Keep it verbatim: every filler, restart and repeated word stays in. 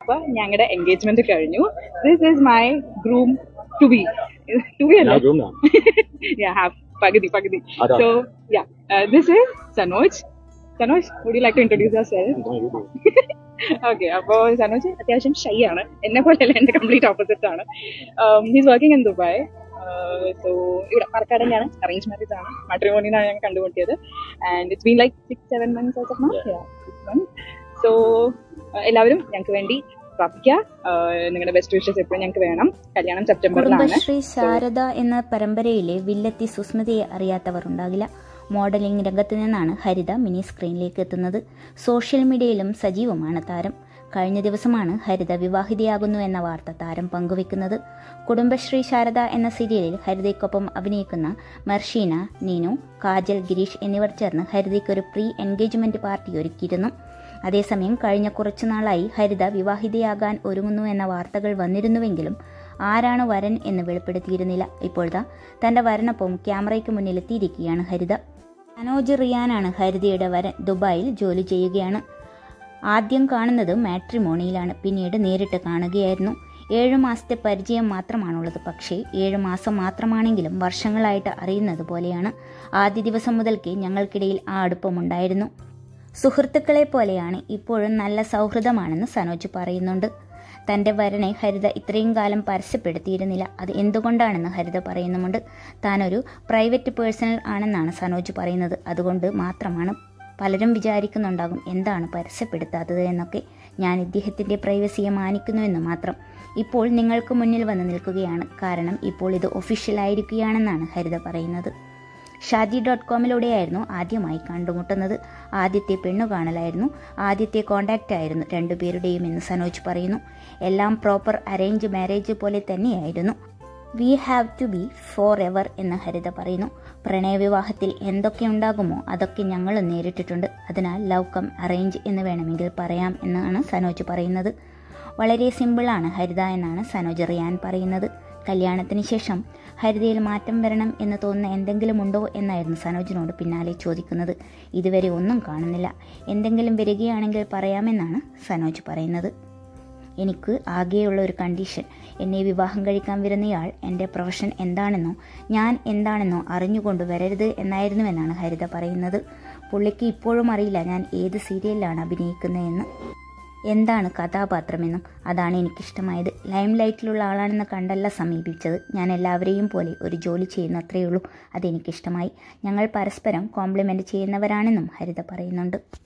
ഇപ്പൊ ഞങ്ങളുടെ എൻഗേജ്മെന്റ് കഴിഞ്ഞു. This is my groom to be to be അല്ല പകുതി പകുതി. So ya this is Sanoj. Sanoj, would you like to introduce yourself? Okay, അപ്പോൾ സനോജ് അത്യാവശ്യം ഷൈ ആണ്, എന്നെ പോലെയല്ല, എന്റെ കംപ്ലീറ്റ് ഓപ്പോസിറ്റ് ആണ്. He's working in Dubai. So ഇവിടെ പാലക്കാട് തന്നെയാണ്. അറേഞ്ച് മാരേജ് ആണ്, മാട്രിമോണിന്നാണ് ഞങ്ങൾ കണ്ടുമുട്ടിയത്. And it's been like six seven months of now. So എല്ലാവരും ഞങ്ങൾക്ക് വേണ്ടി പ്രാർത്ഥിക്കുക. നിങ്ങളുടെ ബെസ്റ്റ് വിഷസ് എപ്പോഴും ഞങ്ങൾക്ക് വേണം. കല്യാണം സെപ്റ്റംബറിലാണ്. കുടുംബശ്രീ ശാരദ എന്ന പരമ്പരയിലെ വില്ലത്തി സുസ്മിതയെ അറിയാത്തവർ ഉണ്ടാകില്ല. മോഡലിംഗ് രംഗത്ത് നിന്നാണ് ഹരിത മിനി സ്ക്രീനിലേക്ക് എത്തുന്നത്. സോഷ്യൽ മീഡിയയിലും സജീവമാണ് താരം. കഴിഞ്ഞ ദിവസമാണ് ഹരിത വിവാഹിതയാകുന്നു എന്ന വാർത്ത താരം പങ്കുവെക്കുന്നത്. കുടുംബശ്രീ ശാരദ എന്ന സീരിയലിൽ ഹരിതയ്ക്കൊപ്പം അഭിനയിക്കുന്ന മർഷീന, നീനു, കാജൽ, ഗിരീഷ് എന്നിവർ ചേർന്ന് ഹരിതയ്ക്ക് ഒരു പ്രീ എൻഗേജ്മെന്റ് പാർട്ടി ഒരുക്കിയിരുന്നു. അതേസമയം കഴിഞ്ഞ കുറച്ചുനാളായി ഹരിത വിവാഹിതയാകാൻ ഒരുങ്ങുന്നു എന്ന വാർത്തകൾ വന്നിരുന്നുവെങ്കിലും ആരാണ് വരൻ എന്ന് വെളിപ്പെടുത്തിയിരുന്നില്ല. ഇപ്പോഴത്തെ തന്റെ വരനൊപ്പം ക്യാമറയ്ക്ക് മുന്നിലെത്തിയിരിക്കുകയാണ് ഹരിത. സനോജ് റിയാനാണ് ഹരിതയുടെ വരൻ. ദുബായിൽ ജോലി ചെയ്യുകയാണ്. ആദ്യം കാണുന്നത് മാട്രിമോണിയിലാണ്, പിന്നീട് നേരിട്ട് കാണുകയായിരുന്നു. ഏഴു മാസത്തെ പരിചയം മാത്രമാണുള്ളത്. പക്ഷേ ഏഴു മാസം മാത്രമാണെങ്കിലും വർഷങ്ങളായിട്ട് അറിയുന്നത് പോലെയാണ്. ആദ്യ ദിവസം മുതൽക്കേ ഞങ്ങൾക്കിടയിൽ ആ അടുപ്പമുണ്ടായിരുന്നു. സുഹൃത്തുക്കളെ പോലെയാണ്, ഇപ്പോഴും നല്ല സൗഹൃദമാണെന്ന് സനോജ് പറയുന്നുണ്ട്. തൻ്റെ വരനെ ഹരിത ഇത്രയും കാലം പരസ്യപ്പെടുത്തിയിരുന്നില്ല. അത് എന്തുകൊണ്ടാണെന്ന് ഹരിത പറയുന്നുമുണ്ട്. താനൊരു പ്രൈവറ്റ് പേഴ്സണൽ ആണെന്നാണ് സനോജ് പറയുന്നത്. അതുകൊണ്ട് മാത്രമാണ്. പലരും വിചാരിക്കുന്നുണ്ടാകും എന്താണ് പരസ്യപ്പെടുത്താത്തത് എന്നൊക്കെ. ഞാൻ ഇദ്ദേഹത്തിൻ്റെ പ്രൈവസിയെ മാനിക്കുന്നുവെന്ന് മാത്രം. ഇപ്പോൾ നിങ്ങൾക്ക് മുന്നിൽ വന്ന് നിൽക്കുകയാണ്, കാരണം ഇപ്പോൾ ഇത് ഒഫീഷ്യലായിരിക്കുകയാണെന്നാണ് ഹരിത പറയുന്നത്. ഷാദി ഡോട്ട് കോമിലൂടെയായിരുന്നു ആദ്യമായി കണ്ടുമുട്ടുന്നത്. ആദ്യത്തെ പെണ്ണു കാണലായിരുന്നു, ആദ്യത്തെ കോണ്ടാക്റ്റ് ആയിരുന്നു രണ്ടുപേരുടെയും എന്ന് സനോജ് പറയുന്നു. എല്ലാം പ്രോപ്പർ അറേഞ്ച് മാരേജ് പോലെ തന്നെയായിരുന്നു. We have to be forever എന്ന് ഹരിത പറയുന്നു. പ്രണയവിവാഹത്തിൽ എന്തൊക്കെ ഉണ്ടാകുമോ അതൊക്കെ ഞങ്ങൾ നേരിട്ടിട്ടുണ്ട്. അതിനാൽ ലവ് കം അറേഞ്ച് എന്ന് വേണമെങ്കിൽ പറയാം എന്നാണ് സനോജ് പറയുന്നത്. വളരെ സിമ്പിളാണ് ഹരിത എന്നാണ് സനോജ് റിയാൻ പറയുന്നത്. കല്യാണത്തിന് ശേഷം ഹരിതയിൽ മാറ്റം വരണം എന്ന് തോന്നുന്ന എന്തെങ്കിലും ഉണ്ടോ എന്നായിരുന്നു സനോജിനോട് പിന്നാലെ ചോദിക്കുന്നത്. ഇതുവരെ ഒന്നും കാണുന്നില്ല. എന്തെങ്കിലും വരികയാണെങ്കിൽ പറയാമെന്നാണ് സനോജ് പറയുന്നത്. എനിക്ക് ആകെയുള്ള ഒരു കണ്ടീഷൻ, എന്നെ വിവാഹം കഴിക്കാൻ വരുന്നയാൾ എൻ്റെ പ്രൊഫഷൻ എന്താണെന്നോ ഞാൻ എന്താണെന്നോ അറിഞ്ഞുകൊണ്ട് വരരുത് എന്നായിരുന്നുവെന്നാണ് ഹരിത പറയുന്നത്. പുള്ളിക്ക് ഇപ്പോഴും അറിയില്ല ഞാൻ ഏത് സീരിയലിലാണ് അഭിനയിക്കുന്നതെന്ന്, എന്താണ് കഥാപാത്രമെന്നും. അതാണ് എനിക്കിഷ്ടമായത്. ലൈം ലൈറ്റിലുള്ള ആളാണെന്ന് കണ്ടല്ല സമീപിച്ചത്. ഞാൻ എല്ലാവരെയും പോലെ ഒരു ജോലി ചെയ്യുന്നു, അത്രയേ ഉള്ളൂ. അതെനിക്കിഷ്ടമായി. ഞങ്ങൾ പരസ്പരം കോംപ്ലിമെൻ്റ് ചെയ്യുന്നവരാണെന്നും ഹരിത പറയുന്നുണ്ട്.